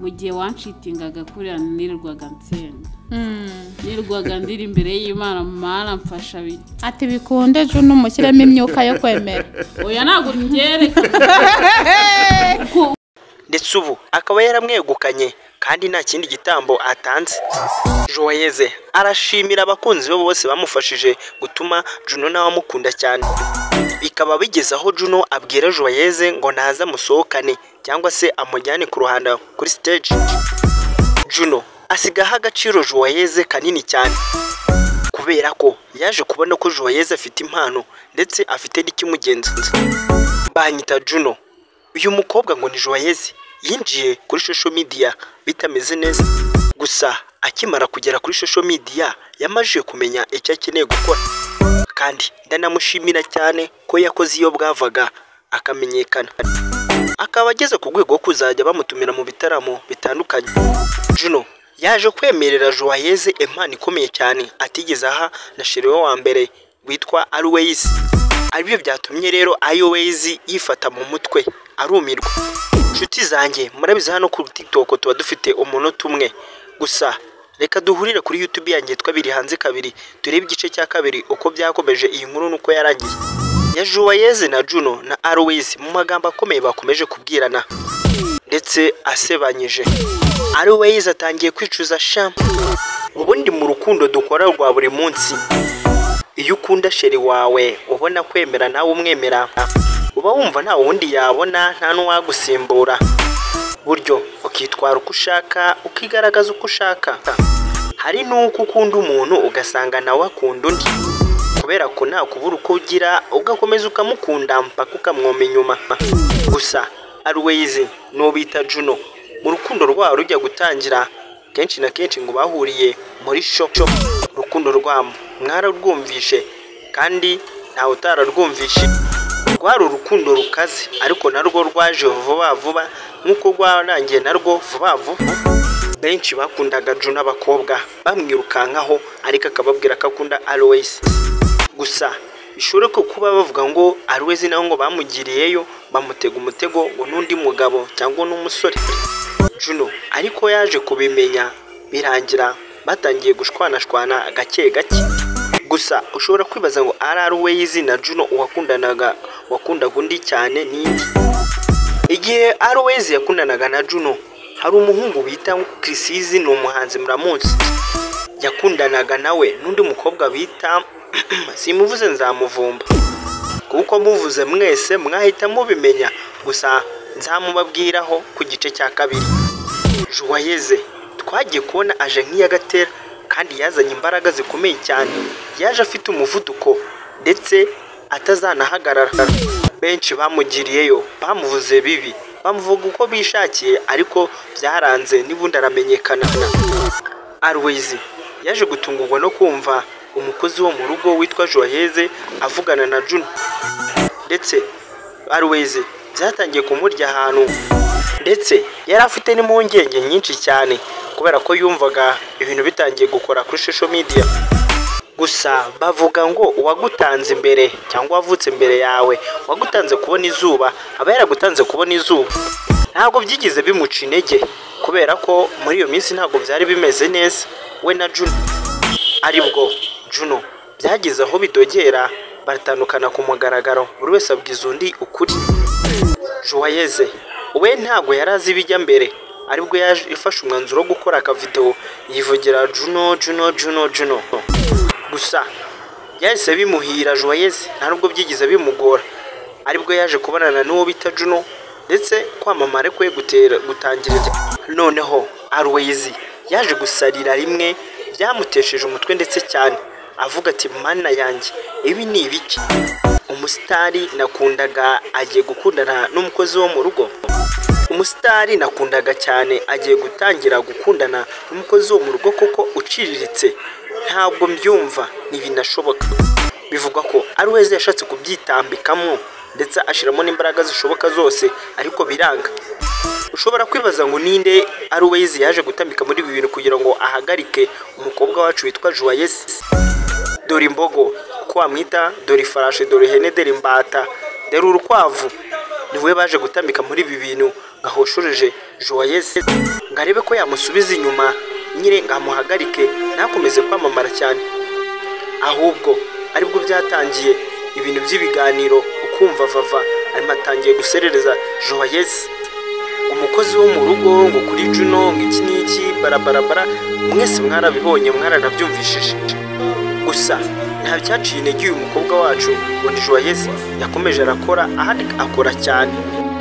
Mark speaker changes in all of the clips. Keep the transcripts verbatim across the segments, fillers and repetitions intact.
Speaker 1: mu gihe wanshitingaga kuriya nirirwaga nsenga nirirwaga ndiri imbere y'Imana Mana mfasha biki
Speaker 2: ati bikunde Juno mushyiremo imyuka yo kwemera
Speaker 1: oya ntago ngere
Speaker 3: ndetse ubu akaba yaramwegukanye kandi nta kindi gitambo atanze. Joyeuse arashimira abakunzi be bose bamufashije gutuma Juno nawe amukunda cyane. Bikaba bigeze aho Juno abwira Joyeuse ngo naza musohokane cyangwa se amujyane ku ruhando kuri stage. Juno asigaho agaciro Joyeuse kanini cyane kubera ko yaje kubona ko Joyeuse afite impano ndetse afite n'ikimugenza. Banyita Juno. Uyu mukobwa ngo ni Joyeuse yinjiye kuri social media bitameze neza, gusa akimara kugera kuri social media yamaje kumenya icyo akeneye gukora, kandi ndanamushimira cyane ko yakoze iyo bwavaga akamenyekana, akaba ageze ku rwego kuzajya bamutumira mu bitaramo bitandukanye. Juno yaje kwemerera Joyeuse impano ikomeye cyane atigeze aha na sherewe wa mbere witwa Always. Aribyo byatumye rero Always yifata mu mutwe arumirwa. Nshuti zanjye murabizi hano ku TikTok tuba dufite umunota umwe gusa, reka duhurire kuri YouTube yanjye twabiri hanze kabiri turebe igice cya kabiri uko byakomeje iyi nkuru nuko yarangiye ya Joyeuse na Juno na Always mu magambo akomeye bakomeje kubwirana ndetse asebanyije. Always atangiye kwicuza sha, ubundi mu rukundo dukora rwa buri munsi iyo ukunda sheri wawe ubona kwemera nawe umwemera, uba wumva nta wundi yabona nta n'uwagusimbura, buryo ukitwara uko ushaka ukigaragaza uko ushaka. Hari nuko ukunda umuntu ugasanga nawe akunda undi kubera ko nta kubura uko ugira ugakomeza ukamukunda mpaka ukamwoma inyuma. Gusa Always no bita Juno mu rukundo rwabo rujya gutangira kenshi na kenshi ngo bahuriye muri show. Urukundo rwabo mwararwumvishe kandi nta utararwumvishe. Rwari urukundo rukaze ariko narwo rwaje vuba vuba nkuko rwarangiye narwo vuba vuba. Benshi bakundaga Juno abakobwa bamwirukankaho ariko akababwira ko akunda Always. Gusa bishobora ko kuba bavuga ngo Always naho ngo bamugiriyeyo bamutega umutego ngo nundi mugabo cyangwa n'umusore. Juno ariko yaje kubimenya birangira batangiye gushwanashwana gake gake. Gusa ushobora kwibaza ngo Always na Juno uwakundanaga wakundaga undi cyane nindi. Igihe Always yakundanaga na Juno hari umuhungu bita Chrisizi, ni umuhanzi muramunsi, yakundanaga nawe n'undi mukobwa bita simuvuze nzamuvumba kuko muvuze mwese mwahita mubimenya, gusa nzamubabwiraho ku gice cya kabiri. Joyeuse twagiye kubona aje nk'iyagatera kandi yazanye imbaraga zikomeye cyane, yaje afite umuvuduko ndetse atazanahagarara. Benshi bamugiriyeyo bamuvuze bibi bamuvuga uko bishakiye ariko byaranze nibundi aramenyekana. Always yaje gutungurwa no kumva umukozi wo mu rugo witwa Joyeuse avugana na Juno, ndetse Always byatangiye kumurya ahantu ndetse yari afite n'impungenge nyinshi cyane kubera ko yumvaga ibintu bitangiye gukora kuri social media. Gusa bavuga ngo uwagutanze imbere cyangwa wavutse imbere yawe wagutanze kubona izuba aba yaragutanze kubona izuba. Ntabwo byigize bimuca intege kubera ko muri iyo minsi ntabwo byari bimeze neza we na Juno, aribwo Juno byagize aho bidogera baratandukana ku mugaragaro, buri wese abwiza undi ukuri. Joyeuse we ntabwo yarazi ibijya mbere, aribwo yaje ifashe umwanzuro wo gukora aka video yivugira Juno Juno Juno Juno. Gusa yahise bimuhira Joyeuse ntabwo byigize bimugora, aribwo yaje kubonana n'uwo bita Juno ndetse kwamamara kwe gutera gutangirira. Noneho Always yaje gusarira rimwe byamutesheje umutwe ndetse cyane, avuga ati mana yanjye ibi ni ibiki, umusitari nakundaga agiye gukundana n'umukozi wo mu rugo, umusitari nakundaga cyane agiye gutangira gukundana n'umukozi wo mu rugo koko uciriritse. Ntabwo mbyumva ntibinashoboka. Bivugwa ko Always yashatse kubyitambikamo ndetse ashiramo n'imbaraga zishoboka zose ariko biranga. Ushobora kwibaza ngo ninde Always yaje gutambika muri ibi bintu kugira ngo ahagarike umukobwa wacu witwa Joyeuse. Dore imbogo ko wamwita, dore ifarashi, dore ihene, dore imbata, dore urukwavu, niwe baje gutambika muri ibi bintu gahoshoreje Joyeuse ngo arebe ko yamusubiza inyuma nyine ngamuhagarike nakomeze kwamamara cyane. Ahubwo aribwo byatangiye ibintu by'ibiganiro ukumva Vava arimo atangiye guserereza Joyeuse umukozi wo mu rugo ngo kuri Juno ngo iki n'iki barabarabara mwese mwarabibonye mwaranabyumvishije. Gusa nta cyaciye intege uyu mukobwa wacu ngo ni Joyeuse yakomeje arakora ahandi akora cyane.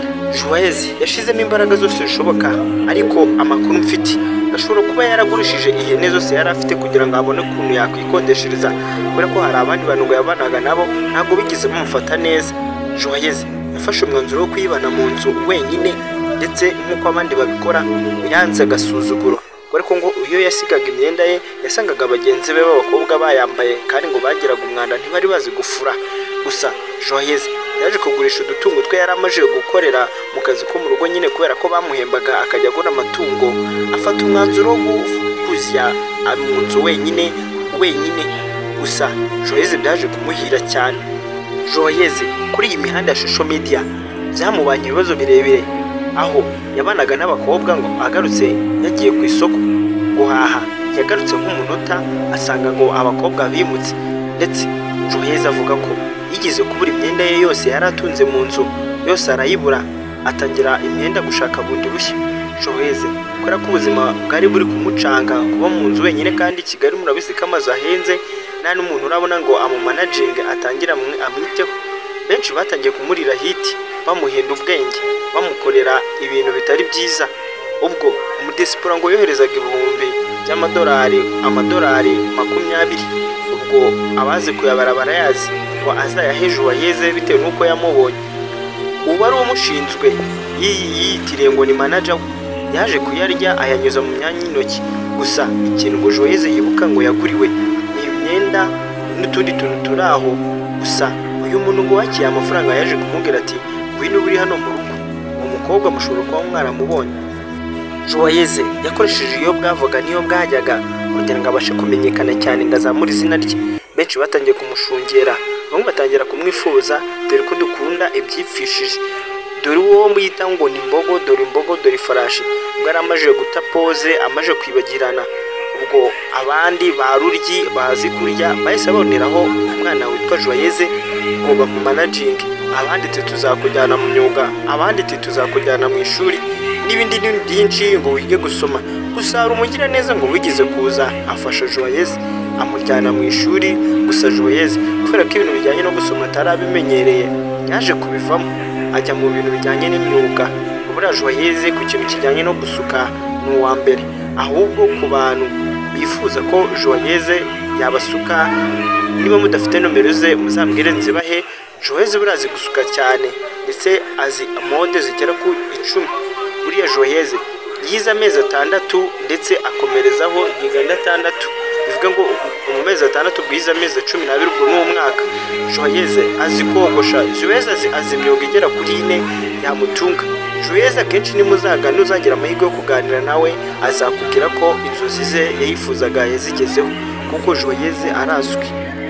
Speaker 3: Joyeuse yashizemo imbaraga zose zishoboka ariko amakuru mfite ashobora kuba yaragurishije ihene zose yari afite kugira ngo abone ukuntu yakwikodeshereza kubera ko hari abandi bantu ngo yabanaga nabo ntabwo bigize bamufata neza. Joyeuse yafashe umwanzuro wo kwibana mu nzu wenyine ndetse nk'uko abandi babikora yanze agasuzuguro kubera ko ngo iyo yasigaga imyenda ye yasangaga bagenzi be b'abakobwa bayambaye kandi ngo bagiraga umwanda ntibari bazi gufura. Gusa Joyeuse yaje kugurisha udutungo twe yari amaje gukorera mu kazi ko mu rugo nyine kubera ko bamuhembaga akajya agura amatungo afata umwanzuro wo kuzya mu nzu wenyine wenyine. Gusa Joyeuse byaje kumuhira cyane. Joyeuse kuri iyi mihanda ya social media byamubanye ibibazo birebire aho yabanaga n'abakobwa ngo agarutse yagiye ku isoko guhaha yagarutse nk'umunota asanga ngo abakobwa bimutse ndetse Joyeuse avuga ko yigeze kubura imyenda ye yose yari atunze mu nzu yose arayibura atangira imyenda gushaka bundi bushya. Joyeuse kubera ko ubuzima bwari buri kumucanga kuba mu nzu wenyine kandi Kigali murabizi ko amazu ahenze nta n'umuntu urabona ngo amumanaginge atangira amwiteho. Benshi batangiye kumurira hiti bamuhenda ubwenge bamukorera ibintu bitari byiza. Ubwo umudesipora ngo yoherezaga ibihumbi by'amadolari amadolari makumyabiri ubwo abazi kuyabara barayazi ngo azayahe Joyeuse bitewe n'uko yamubonye. Ubu ari umushinzwe yiyitiriye ngo ni manager yaje kuyarya ayanyuza mu myanya y'intoki. Gusa ikintu ngo Joyeuse yibuka ngo yaguriwe ni imyenda n'utundi tuntu turi aho. Gusa uyu muntu ngo wakiye amafaranga yaje kumubwira ati ngwino uri hano mu rugo umukobwa mushobora kuba mwaramubonye. Joyeuse yakoresheje iyo bwavuga niyo bwajyaga kugira ngo abashe kumenyekana cyane ngo azamure izina rye. Benshi batangiye kumushungera bamwe batangira kumwifuza dore ko dukunda ibyipfishije dore uwo mwita ngo ni imbogo dore imbogo dore ifarashi ngo yari amaje guta pose amaje kwibagirana. Ubwo abandi baruryi bazi kurya bahise baboneraho umwana witwa Joyeuse ngo bamumanaginge abandi tuzakujyana mu myuga abandi tuzakujyana mu ishuri n'ibindi byinshi ngo wige gusoma. Gusa hari umugira neza ngo wigeze kuza afasha Joyeuse amujyana mu ishuri. Gusa Joyeuse kubera ko ibintu bijyanye no gusoma atarabimenyereye yaje kubivamo ajya mu bintu bijyanye n'imyuga. Ubura Joyeuse ku kintu kijyanye no gusuka ni uwa mbere ahubwo ku bantu bifuza ko Joyeuse yabasuka niba mudafite nomero ze muzambwire nzibahe. Joyeuse burazi gusuka cyane ndetse azi mode zigera ku icumi. Buriya Joyeuse yize amezi atandatu ndetse akomerezaho yiga gatandatu bivuga ngo mu mezi atandatu bwiza amezi cumi n'abiri ubwo n'umwaka. Joyeuse azi kogosha Joyeuse azi azi imyuga igera kuri ine yamutunga. Joyeuse akenshi nimuzagana uzagira amahirwe yo kuganira nawe azakubwira ko inzozi ze yayifuzaga yazigezeho kuko Joyeuse arazwi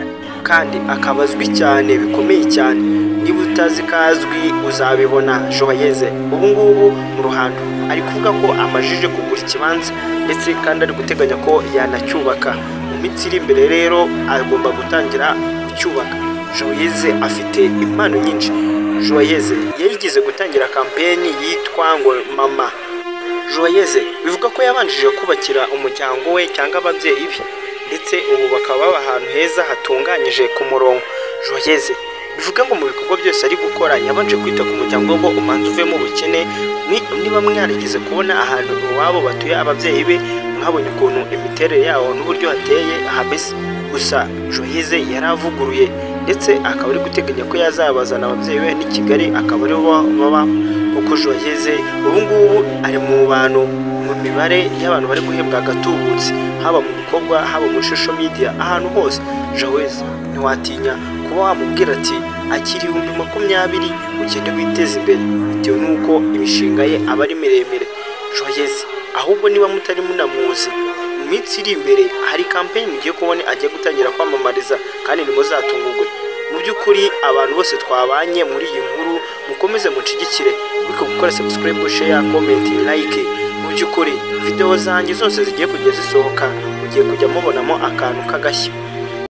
Speaker 3: kandi akabazwi cyane bikomeye cyane. Niba utazi kazwi uzabibona. Joyeuse ubu ngubu mu ruhando ari kuvuga ko amajije kugura ikibanza ndetse kandi ari guteganya ko yanacyubaka mu minsi iri imbere. Rero agomba gutangira kucyubaka. Joyeuse afite impano nyinshi. Joyeuse yarigeze gutangira kampeni yitwa ngo mama. Joyeuse bivuga ko yabanjije kubakira umuryango we cyangwa ababyeyi be ndetse ubu bakaba baba ahantu heza hatunganyije ku murongo. Joyeuse bivuga ngo mu bikorwa byose ari gukora yabanje kwita ku muryango ngo umanze uvemo ubukene. Niba mwarigeze kubona ahantu iwabo batuye ababyeyi be mwabonye ukuntu imiterere yawo n'uburyo hateye hameze. Gusa Joyeuse yaravuguruye ndetse akaba ari guteganya ko yazabazana ababyeyi be n'i Kigali akaba ari bo baba kuko Joyeuse ubu ngubu ari mu bantu mu mibare y'abantu bari guhembwa agatubutse haba mu bikorwa haba muri social media ahantu hose. Joyeuse ntiwatinya kuba wamubwira ati akiri ibihumbi makumyabiri ugende witeza imbere bitewe n'uko imishinga ye aba ari miremire. Joyeuse ahubwo niba mutari munamuzi mu minsi iri imbere hari campaign mugiye kubona agiye gutangira kwamamariza kandi nimuzatungurwe. mu by'ukuri abantu bose twabanye muri iyi nkuru mukomeze mucigikire bityo gukora subscribe, share, comment, like. Mu by'ukuri video zanjye zose zigiye kujya zisohoka mugiye kujya mubonamo akantu kagashya.